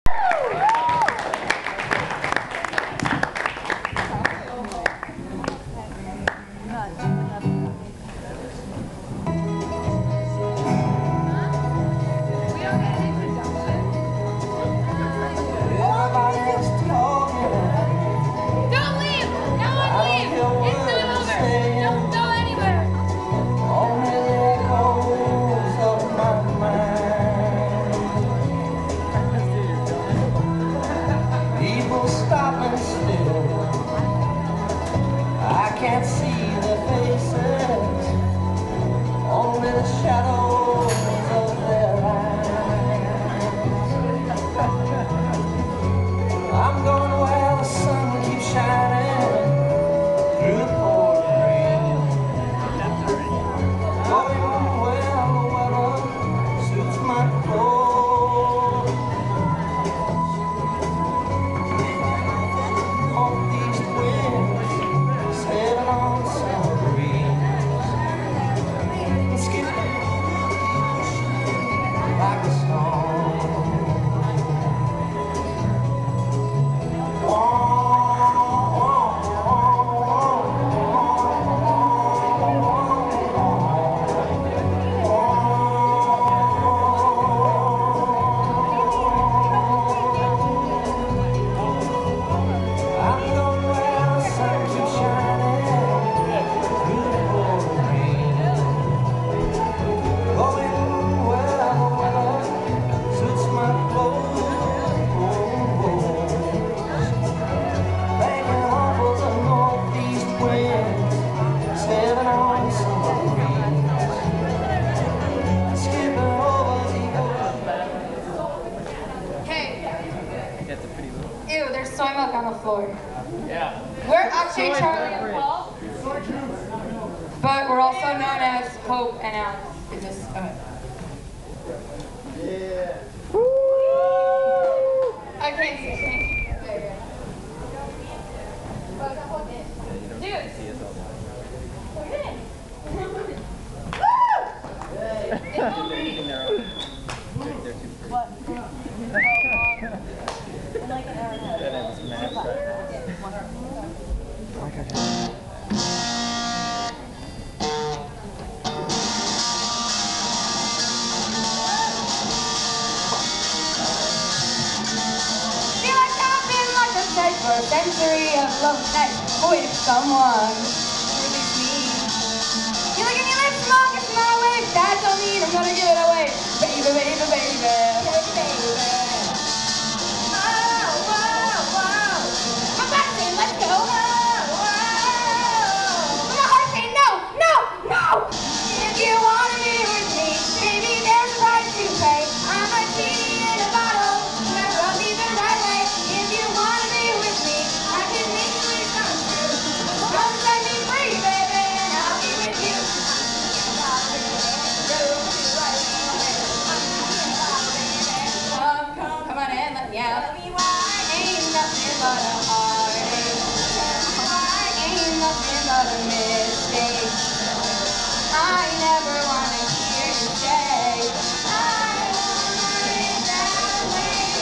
But we're also known as Hope and Alex in this. Yeah. I can't see. Dude. What? Like an hour and a half. For a century of love night with someone really sweet. You look at your lips, long as my way. That don't mean I'm gonna give it away. Baby, baby, baby. Baby, baby. Whoa, whoa, whoa. My back saying let's go. Whoa, whoa. My heart saying no, no, no. If you wanna be with me, baby, there's a price to pay. I'm a genie in a bottle. Never rub me the right way. If you wanna be with me, I can make your wish come true. Come set me free, baby, and I'll be with you. Come on in, let me out. Ain't nothing but a heartache. Ain't nothing but a mistake. I never wanna hear you say I want it that way.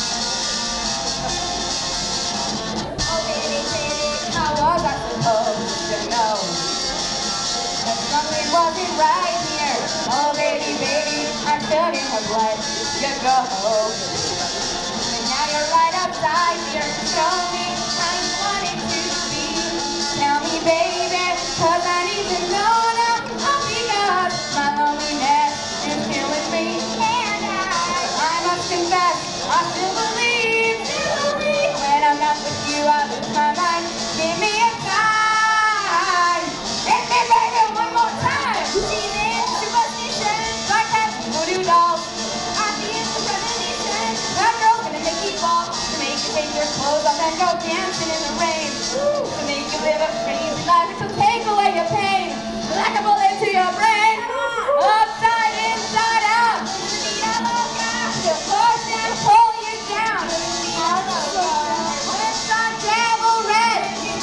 Oh baby, baby, how was I supposed to know that something wasn't right here? Oh baby, baby, I shouldn't have let you go. And now you're right outside here. Show me how you want it to be. Tell me, baby, 'cause I need to know now. Oh, because my loneliness is killing me. And I must confess, I still believe when I'm not with you, I lose my mind. Give me a sign. Hit me, baby, one more time. See this superstition, like that voodoo doll. I feel the premonition. That girl's gonna make you fall, to make you take your clothes off and go dancing in the rain. To make you live a crazy life, to take away your pain, like a bullet to your brain. Upside, inside out. To push and pull you down. Lips on devil red.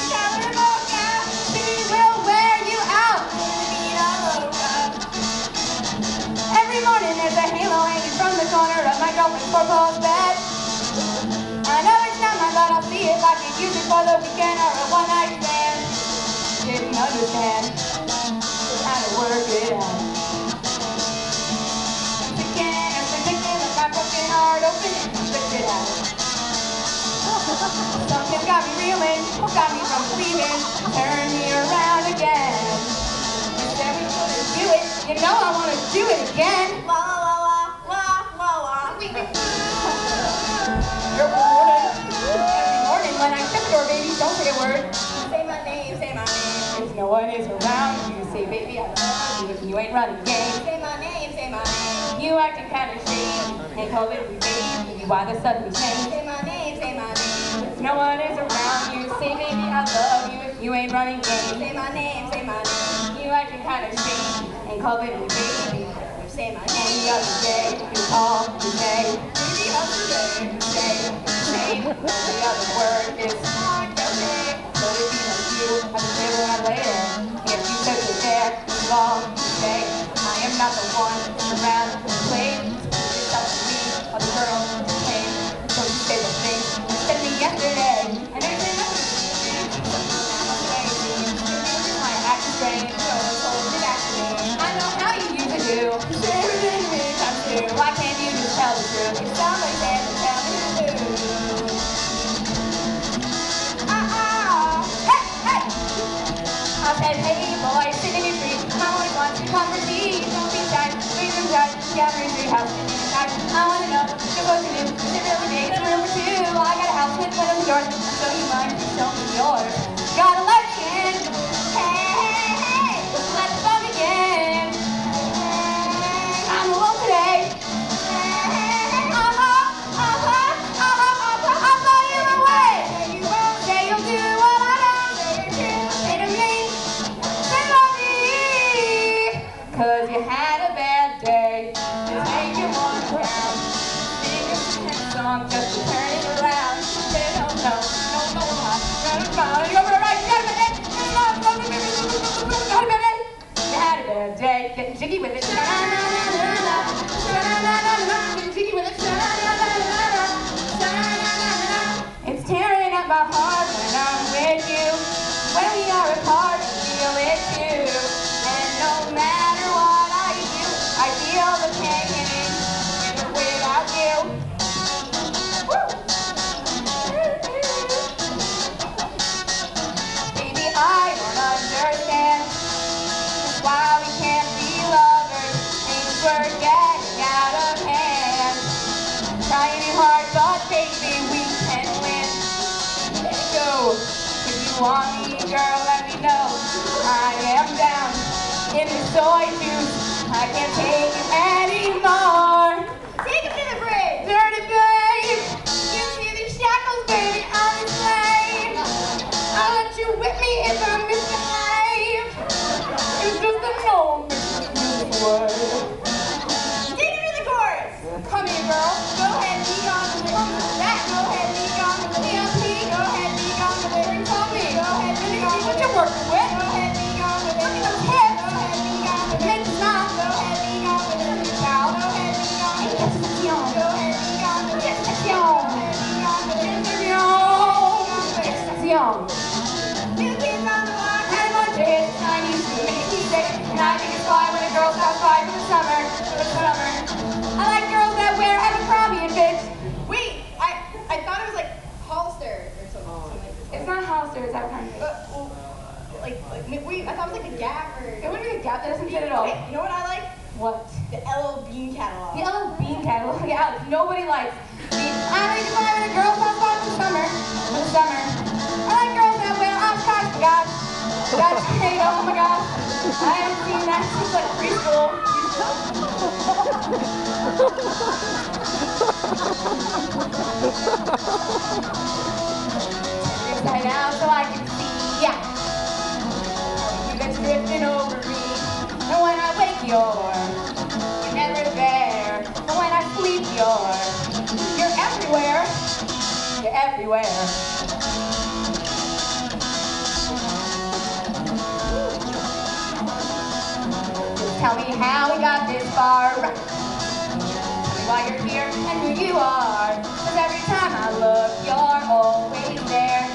She will wear you out. Every morning there's a halo hanging from the corner of my girlfriend's four-post bed. I could use it for the weekend or a one-night stand. Didn't understand how to work it out. I'm thinking of my broken heart, open it and lift it out. Something's got me reeling, got me from leaving, turn me around again. You said we couldn't do it, you know I want to do it again. La la la la la la. Every morning when I shut the door, baby, don't say a word. Say my name, say my name. If no one is around, you say, baby, I love you. If you ain't running game, say my name, say my name. You acting kind of shady, and call it we baby. Why the sudden change? Say my name, say my name. If no one is around, you say, baby, I love you. If you ain't running game, say my name, say my name. You acting kind of shady, and call it we baby. Say my name. The other day, you call, you say, baby, how's your day? Say, the other word is not okay. But if you know you, I just live where I lay there. If you said you're there, you long, you say, I am not the one around to play. It's up to me, other girls to play. So you say the thing you said me yesterday. And I say nothing to you. I'm crazy. You might act strange, so hold it back to me. I know how you used to do. Say everything to me comes true. Why can't you just tell the truth? You sound like that, and tell me the truth. I said, hey boy, sit in your tree. I always want to conversate. Don't be shy, please don't judge. Yeah, I'm in your house, sitting inside. I want to know, you're supposed to do. Is it really big? It's room for two. I got a house with windows and doors. I'll show you mine, you show me yours. Gotta let me in. Hey, hey, hey, let's go begin. I'm alone today. Say you'll do what I don't. Say to me. Cause you had a bad day, just make you want to round. Sing a sad song just to turn it around. Say no, no, no, no, no, you got it right, you got a bad day. You had a bad day, getting jiggy with it. Getting jiggy with it. It's tearing at my heart when I'm with you. When we are apart, I feel it too. And no matter what I do, I feel the pain without you. Woo! Baby, I don't understand just why we can't be lovers. Things were getting out of hand. Trying hard, but baby, we can win. Let it go. If you want me, girl, let me know. I am down in the soy juice. I can't take it anymore. Take it to the bridge. Dirty babe. Give me these shackles, baby. I'm a slave. I'll let you whip me if I misbehave. It's just a no word. Take it to the chorus. Come here, girl. Go ahead, be on the way. That, go ahead, be on the way. Go ahead, be on the way. Call me. Go ahead, be on the way. What you working with? Go ahead, be on the way. Look at those hips. Go ahead, be on the way. Make the smile. Go ahead, be on the way. Now, go ahead, be on the way. Estación. Go ahead, be on the way. Estación. Go ahead, be on the way. Estación. You keep on the walk. And one day it's time you see me. And I think it's fine when a girl stops by for the summer. For the summer. I like girls that wear Abercrombie and Fitch. Wait, I thought it was like Hollister or something. It's not Hollister, it's Abercrombie. I thought it was like a Gap or. It wouldn't be a Gap, that doesn't fit at all. Okay, you know what I like? What? The LL Bean catalog. The LL Bean catalog. Yeah, Alex, nobody likes. I like to buy when a girl stops by for the summer. For the summer. I like girls that wear Oshkosh. Oh my gosh. That's great. Oh my gosh. I haven't seen that since like preschool. Inside out so I can see ya. You that's drifting over me. And when I wake you're never there. And when I sleep you're everywhere. You're everywhere. Just tell me how we got this far. Tell me why you're here and who you are. 'Cause every time I look, you're always there.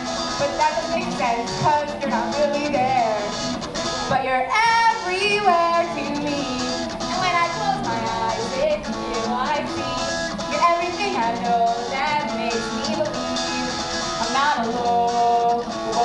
sense, cause you're not really there. But you're everywhere to me. And when I close my eyes, it's you I see. You're everything I know that makes me believe I'm not alone.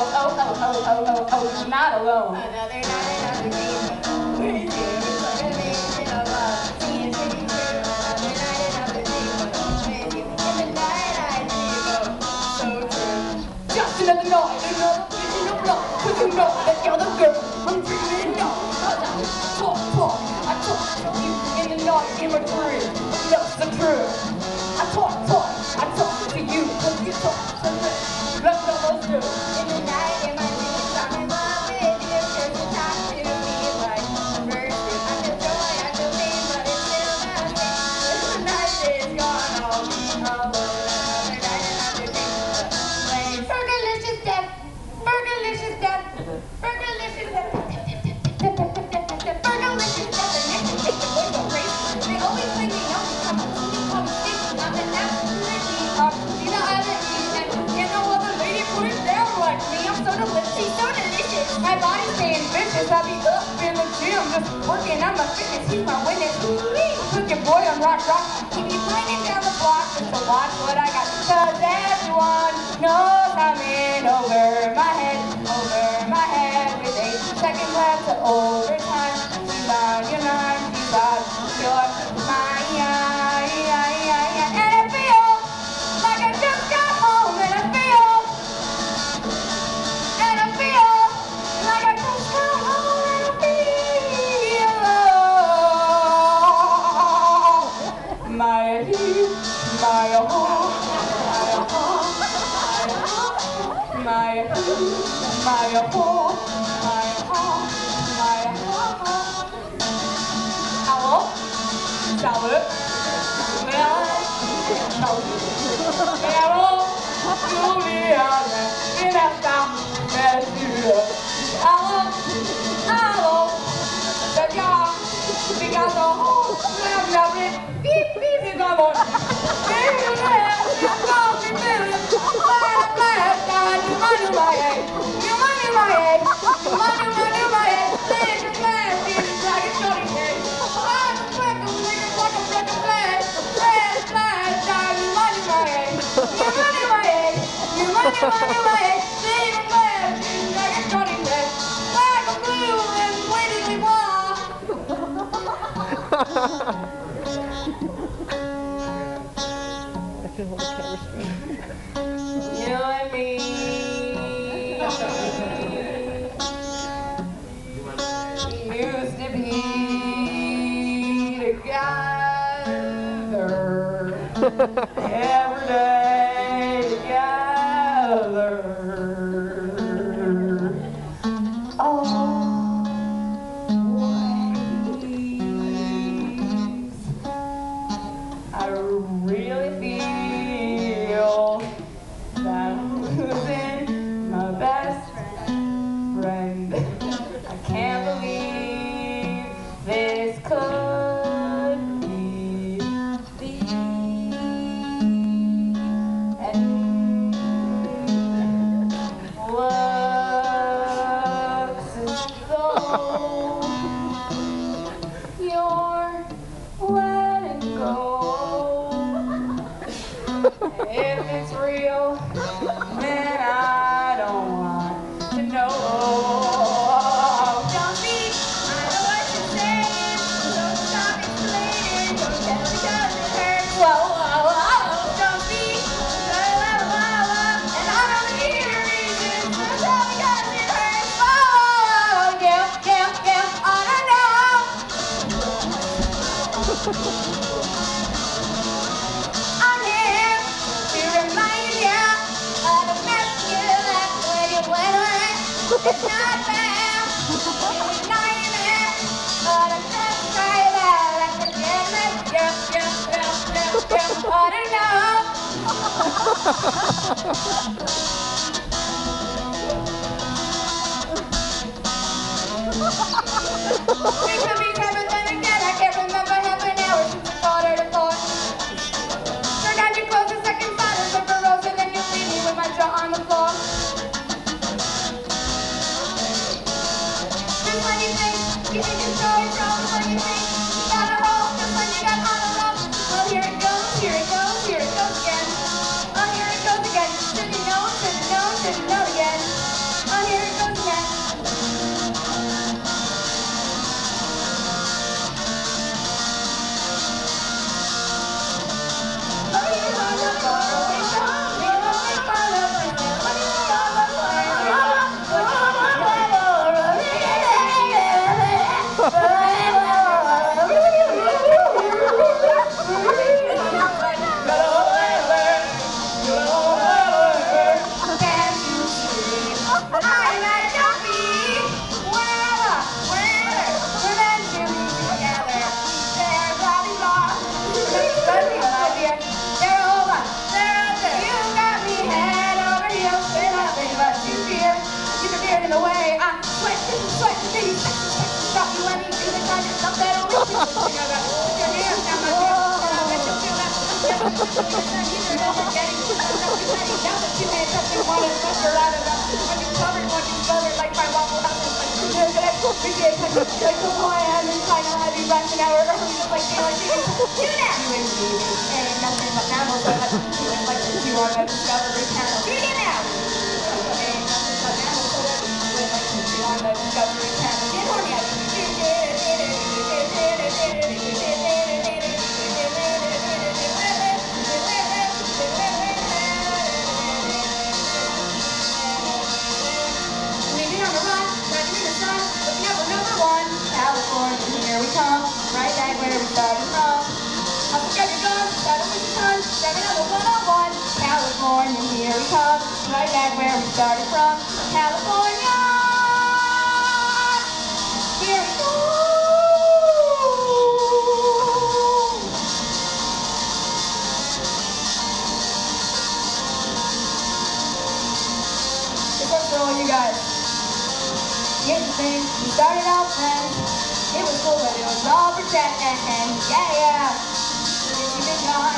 I'm not alone. Another night, another day. With you, it's like a vision of love. See it pretty true. Another night, another day. With you, in the night I dream of so true. Just another night, another vision of love. 'Cause you know that you're the girl I'm dreaming of. 'Cause I talk to you in the night in my dream. That's the truth. I talk to you 'cause you talk to me. That's the most true. In the night in my dreams, I'm in love with you 'cause you talk to me like a virtue. I feel joy, I feel pain, but it's still the same. If the night is gone, I'll be alone. Another night, another day. Fergalicious death, Fergalicious death, Fergalicious death, Fergalicious death. And next to take the boys go crazy. They always bring me up, come on, I'm an absolutely see the other and you know what the lady put it down like me. I'm so delicious, she's so delicious. My body's saying vicious. I be up in the gym just working on my fitness. He's my witness. Put your boy on rock. Keep me bringing down the block just to watch what I got. 'Cause everyone knows I'm in over my head with 8 seconds left to overtime. She's on your mind, she's on your mind. And I feel like I just got home, and I feel like I just got home, and I feel Alô? Salut? Hello? Juliana, Vineta, Alô? Alô? I can hold the camera straight. You and me used to be together every day together. I really feel that I'm losing my best friend. I can't believe this could be. And looks as though you're letting go. If it's real, then I don't want to know. Don't be, I know what you're saying, so stop explaining. Don't tell me 'cause it hurts. Whoa. Don't be, and I don't need a reason, so tell me 'cause it hurts. Oh, yeah, I don't know. I'm here to remind you of the mess you left when you went away. It's not bad, it was a nightmare, but I'm just trying to forget it. I don't know. We could be seven, then again, I can't remember half an hour since it's 4:45. Turn down your clothes a second side, and flip a rose, and then you leave me with my jaw on the floor. Discovery Channel. Do it again now. Discovery Channel. Get on me. Leaving on the run, running in the sun, looking up for number one. California, here we come, right back where we started from. Up the gun, started with the sun, driving on the 101. California, here we come, right back where we started from. California, here we go. This one's for all you guys. Here's the thing, we started out friends. It was cool, but it was all pretend. Yeah. Since you've been gone,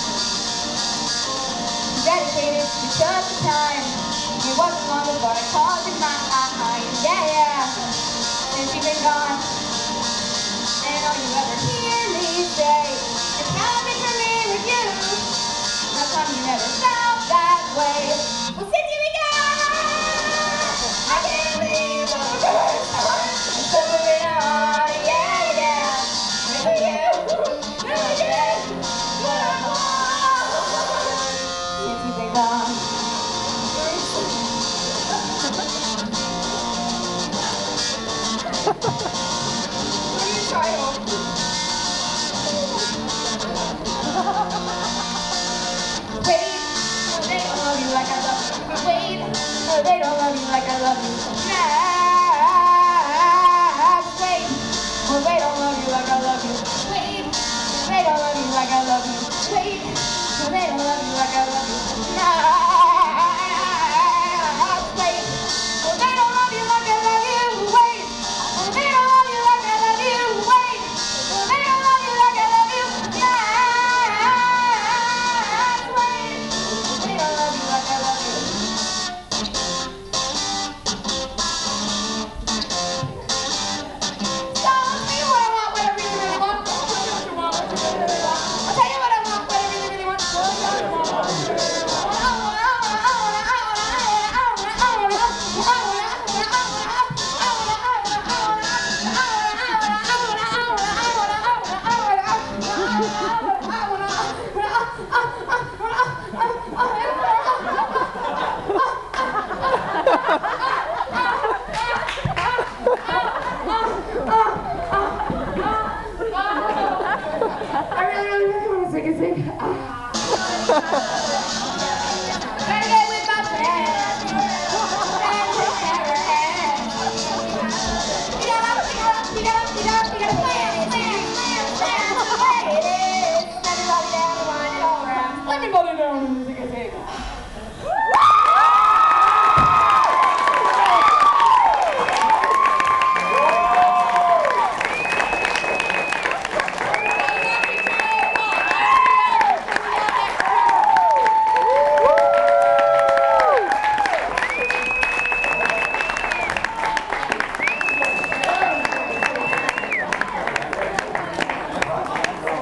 dedicated to just the time. It wasn't long before I called you mine. Yeah. Since you've been gone, and all you ever hear me say is how much for me with you. How come you never felt that way? Well, since you've been gone, I can't believe the first time. I'm so moving on, yeah. For you, really did what I want. Since you've been gone. What are you trying to? Wait, no, they don't love you like I love you. Wait, no, they don't love you like I love you. Wait, well, they don't love you like I love you. Wait, they don't love you like I love you. Wait, well, they don't love you like I love you. Wait, well, they don't love you like I love you. Wait, well, they don't love you like I love you. Wait, well, they don't love you like I love you. Wait, they don't love you like I love you.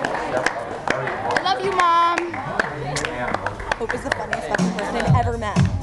Hope is the funniest fucking person I've ever met.